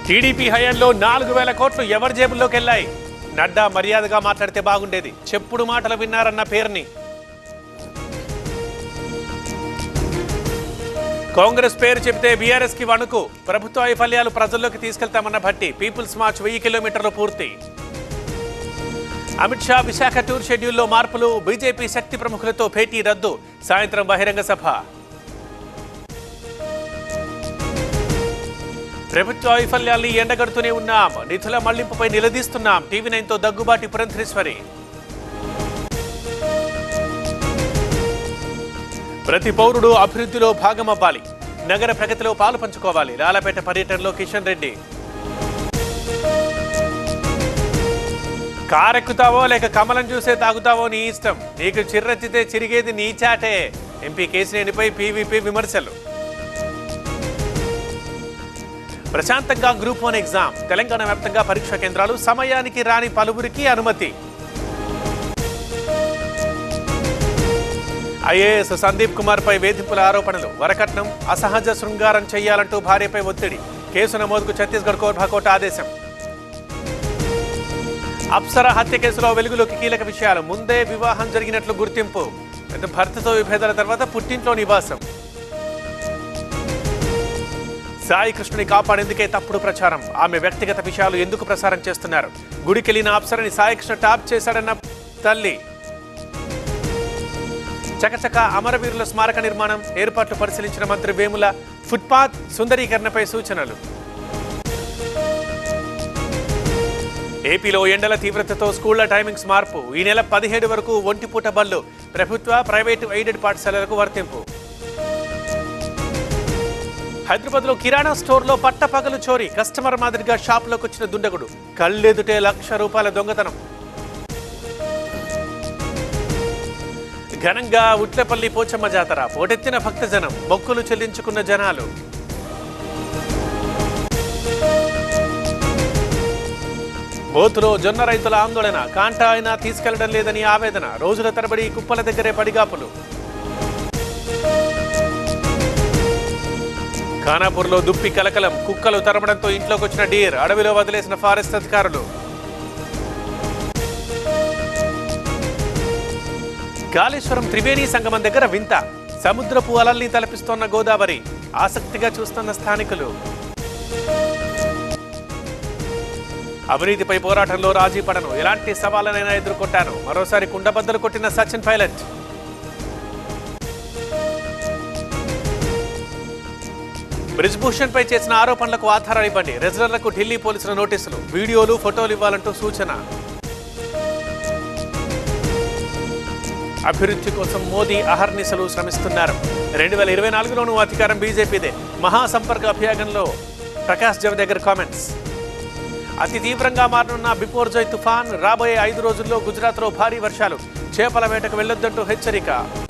TDP హయాంలో 4,000 కోట్లు ఎవరి జేబుల్లోకి వెళ్ళాయి? నడ్డా మర్యాదగా మాట్లాడితే బాగుండేది. చెప్పుడు మాటలు విన్నారన్న పేరుని. కాంగ్రెస్ పేరు చెబితే బీఆర్ఎస్ కి వణుకు. ప్రభుత్వ వైఫల్యాలు ప్రజల్లోకి తీసుకెళ్తామన్న భట్టి. పీపుల్స్ మార్చ్ 1000 కిలోమీటర్లు పూర్తి. అమిత్ షా విశాఖ టూర్ షెడ్యూల్లో మార్పులు. బీజేపీ శక్తి ప్రముఖులతో భేటీ రద్దు. సాయంత్రం బహిరంగ సభ. ప్రభుత్వ వైఫల్యాల్ని ఎండగడుతూనే ఉన్నాం. నిధుల మళ్లింపుపై నిలదీస్తున్నాం. టీవీ9తో దగ్గుబాటి పురంధరేశ్వరి. ప్రతి పౌరుడు అభివృద్ధిలో భాగమవ్వాలి. నగర ప్రగతిలో పాలు పంచుకోవాలి. లాలపేట పర్యటనలో కిషన్ రెడ్డి. కారెక్కుతావో లేక కమలం చూసే తాగుతావో నీ ఇష్టం. నీకు చిర్రెత్తితే చిరిగేది నీ చాటే. ఎంపీ కేసినేనిపై పీవీపీ విమర్శలు. ప్రశాంతంగా గ్రూప్ 1 ఎగ్జామ్. తెలంగాణ వ్యాప్తంగా పరీక్షా కేంద్రాలు. సమయానికి రాని పలువురికి అనుమతి. ఐఏఎస్ సందీప్ కుమార్ పై వేధింపుల ఆరోపణలు. వరకట్నం, అసహజ శృంగారం చేయాలంటూ భార్యపై ఒత్తిడి. కేసు నమోదుకు ఛత్తీస్గఢ్ కోర్టు ఆదేశం. అప్సరా హత్య కేసులో వెలుగులోకి కీలక విషయాలు. ముందే వివాహం జరిగినట్లు గుర్తింపు. భర్తతో విభేదాల తర్వాత పుట్టింట్లో నివాసం. సాయి కృష్ణుని కాపాడేందుకే తప్పుడు ప్రచారం. ఆమె వ్యక్తిగత విషయాలు ఎందుకు ప్రసారం చేస్తున్నారు? గుడికెళ్లిన అప్సరని సాయి కృష్ణ టాప్ చేశాడన్న తల్లి. చకచక అమరవీరుల స్మారక నిర్మాణం. ఏర్పాట్లు పరిశీలించిన మంత్రి వేముల. ఫుట్పాత్ సుందరీకరణపై సూచనలు. ఏపీలో ఎండల తీవ్రతతో స్కూళ్ల టైమింగ్స్ మార్పు. ఈ నెల 17 వరకు ఒంటిపూట బళ్ళు. ప్రభుత్వ, ప్రైవేటు, ఎయిడెడ్ పాఠశాలలకు వర్తింపు. హైదరాబాద్లో కిరాణా స్టోర్లో పట్టపగలు చోరీ. కస్టమర్ మాదిరిగా షాప్లోకి వచ్చిన దుండగుడు. కళ్ళెదుటే ₹1,00,000 దొంగతనం. ఘనంగా ఉట్లపల్లి పోచమ్మ జాతర. పోటెత్తిన భక్తజనం. మొక్కులు చెల్లించుకున్న జనాలు. బోతులో జొన్న రైతుల ఆందోళన. కాంటా అయినా తీసుకెళ్లడం లేదని ఆవేదన. రోజుల తరబడి కుప్పల దగ్గరే పడిగాపులు. ఖానాపూర్లో దుప్పి కలకలం. కుక్కలు తరమడంతో ఇంట్లోకి వచ్చిన డీర్. అడవిలో వదిలేసిన ఫారెస్ట్ అధికారులు. కాళేశ్వరం త్రివేణి సంగమం దగ్గర వింత. సముద్రపు అలల్ని తలపిస్తోన్న గోదావరి. ఆసక్తిగా చూస్తున్న స్థానికులు. అవినీతిపై పోరాటంలో రాజీ పడను. ఎలాంటి సవాళ్ళనైనా ఎదుర్కొంటాను. మరోసారి కుండబద్దలు కొట్టిన సచిన్ పైలట్. బ్రిజ్భూషణ్ పై చేసిన ఆరోపణలకు ఆధారాలు ఇవ్వండి. రెజ్లర్లకు ఢిల్లీ పోలీసుల నోటీసులు. వీడియోలు, ఫోటోలు ఇవ్వాలంటూ సూచన. అభివృద్ధి కోసం మోదీ అహర్నిశలు శ్రమిస్తున్నారు. 2024లోనూ అధికారం బీజేపీదే. మహాసంపర్క అభియానంలో ప్రకాష్ జవదేకర్ కామెంట్స్. అతి తీవ్రంగా మారనున్న బిపోర్జోయ్ తుఫాన్. రాబోయే 5 రోజుల్లో గుజరాత్లో భారీ వర్షాలు. చేపల వేటకు వెళ్లొద్దంటూ హెచ్చరిక.